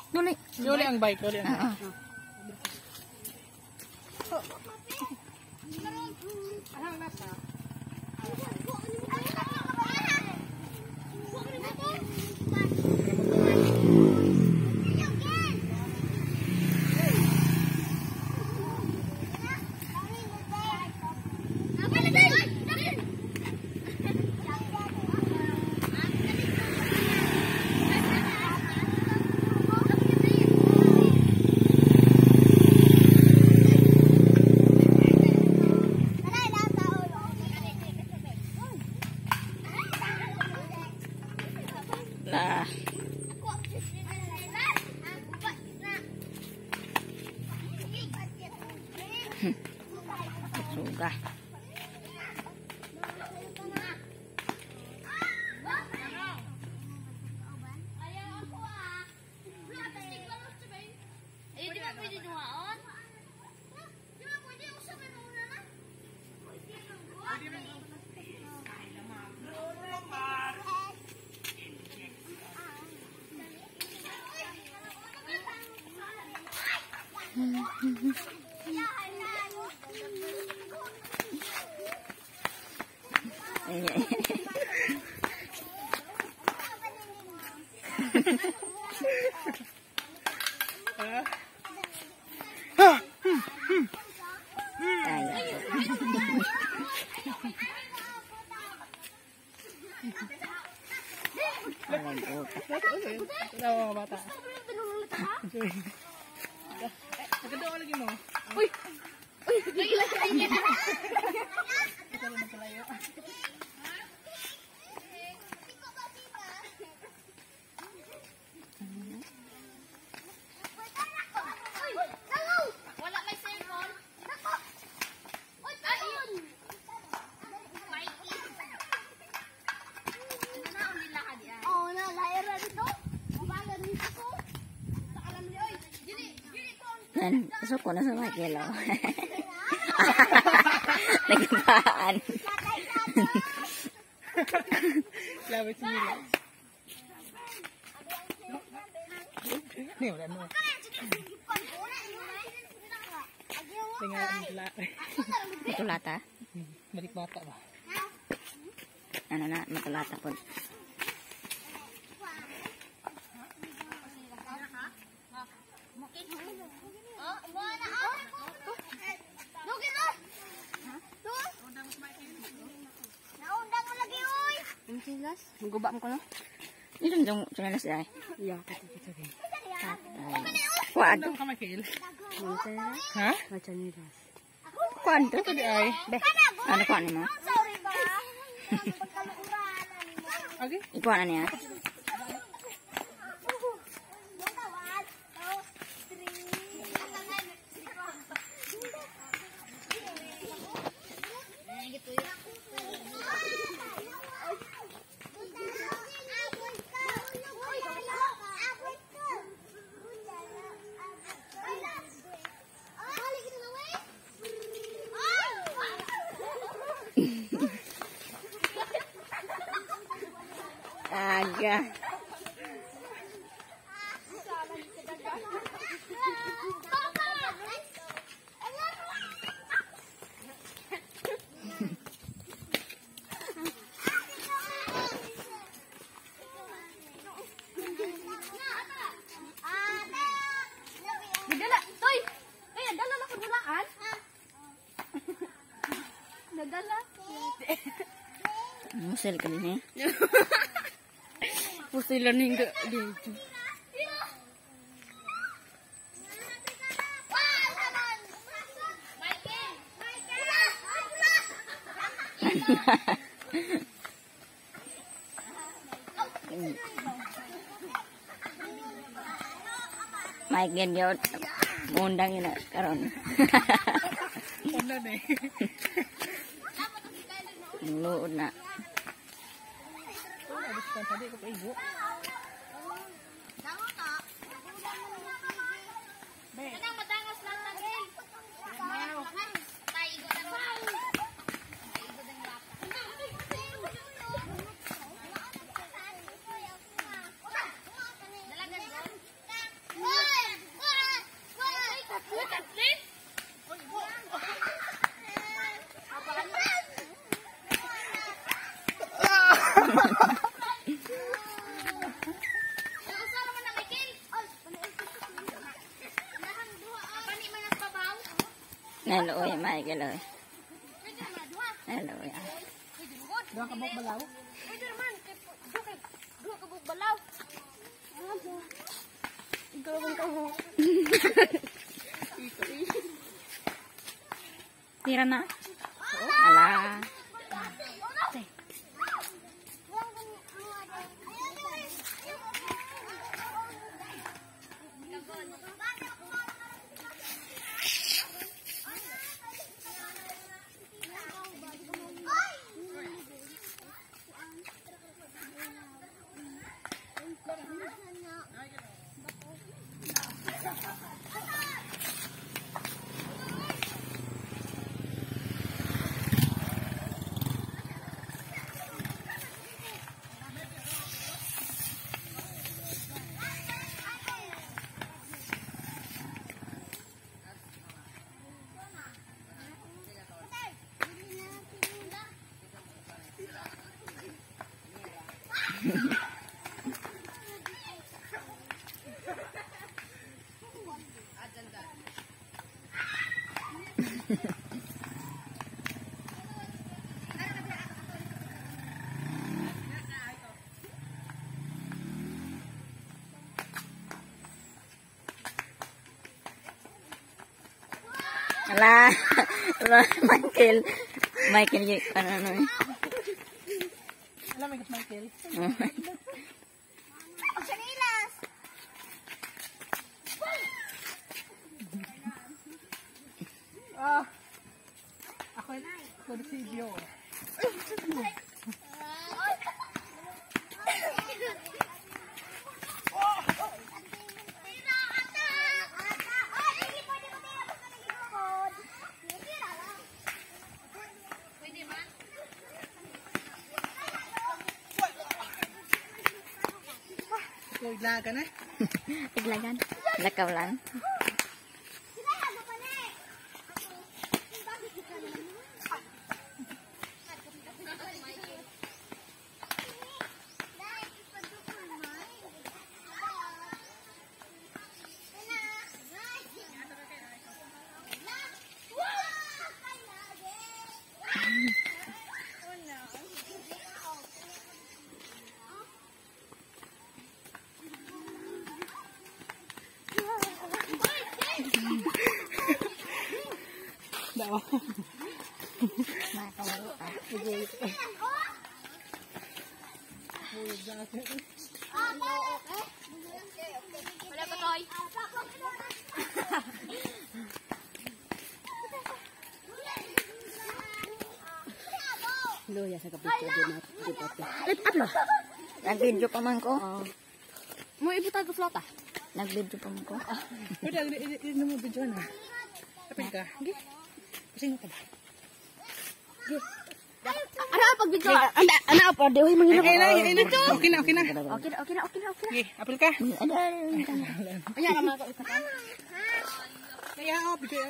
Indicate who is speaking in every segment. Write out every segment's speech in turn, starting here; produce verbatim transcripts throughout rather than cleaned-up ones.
Speaker 1: Duli.
Speaker 2: Duli ang bike, duli ang bike. Ahang nasa.
Speaker 1: Lah. Sudah. Tawa mga bata. Maganda ka lagi mo. Uy! Uy! Nagilagay niya! Ito lang magkalayo.
Speaker 3: Wala may cellphone. Uy! Ayun! Mikey! Ano na ang nilakad yan? Oo na, lahira dito. Mabalan dito ko. Sakalam niyo, oy! Gini! Gini ko!
Speaker 1: Yan, pasok ko na sa Michael. Oh. Nagpaan.
Speaker 2: Labas nila. Ini wala mo. Tingnan ang lata.
Speaker 1: Matulata.
Speaker 2: Balik bata ba?
Speaker 1: Ano na, matulata po.
Speaker 3: Magubak mo ko no?
Speaker 1: Ini dong chinelas ay.
Speaker 3: Iya, kata-kata rin.
Speaker 1: Kuan.
Speaker 2: Ano ka Michael? Ha?
Speaker 3: Macam ni ras.
Speaker 1: Kuan to.
Speaker 2: Ito di ay.
Speaker 1: Be. Ano kuan ni mo?
Speaker 3: Sorry ba?
Speaker 2: Okay.
Speaker 1: Ikuan niya. Aga.
Speaker 3: Nagdala, toy! Eh, nagdala na kagulaan. Nagdala.
Speaker 1: Musel ka din eh.
Speaker 3: Pusilan hingga dito.
Speaker 1: Mike gan yun. Mundang yun na karon.
Speaker 2: Ano na eh.
Speaker 1: Luod na.
Speaker 2: Abis ka tadi ko pa ibo.
Speaker 3: Kanang madangos lang tagil. Tay igo ng bata. Igo ng bata. Dalagan doon.
Speaker 4: Hello, oy, Michael, oy. Hello, oy.
Speaker 2: Dua ka buk balaw.
Speaker 3: Dua ka buk balaw. Ikaw ang kaho.
Speaker 4: Tira na. Ala. Ala. Ala, Michael. Michael, yung ano, ano.
Speaker 2: Alam mo yung Michael?
Speaker 3: Sanilas.
Speaker 2: Ah. Ako na. Ako na si Dio. Ikaw iglaga na.
Speaker 4: Iglagan. Lakaw lang.
Speaker 2: Daw.
Speaker 3: Wala pa toy.
Speaker 4: Loya sa kapityo din at dito. Upload. Nag-video pa man ko.
Speaker 3: Mo ibutan ko flota.
Speaker 4: Nag-video pa man ko.
Speaker 2: Pwede, hindi mo video na. Kapit ka. Hindi. Kasi nga ka ba?
Speaker 3: Ano pag video? Ana ana pa de hoy mangino.
Speaker 2: Ay, ay, ay, ito. Okay na, okay na.
Speaker 3: Okay na, okay na, okay na, okay na.
Speaker 2: Okay, apil ka.
Speaker 4: Ada.
Speaker 3: Ayan naman ako isa ka.
Speaker 2: Kaya ako, video.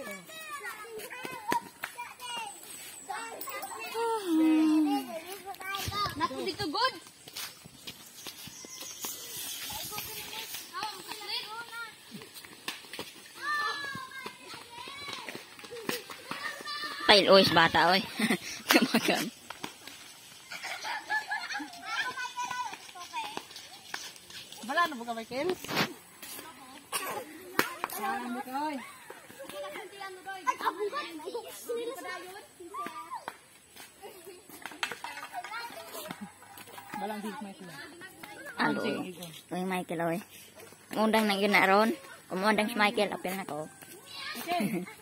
Speaker 3: Naku dito good.
Speaker 4: Pail, oy, bata, oy. Kamagan.
Speaker 2: Wala na ba ka, Michael? Wala na ba ka, oy? Balang hit, Michael.
Speaker 4: Alo, oy. Oy, Michael, oy. Undang nang ginaron. Umundang si Michael, apil na ko.
Speaker 2: Okay.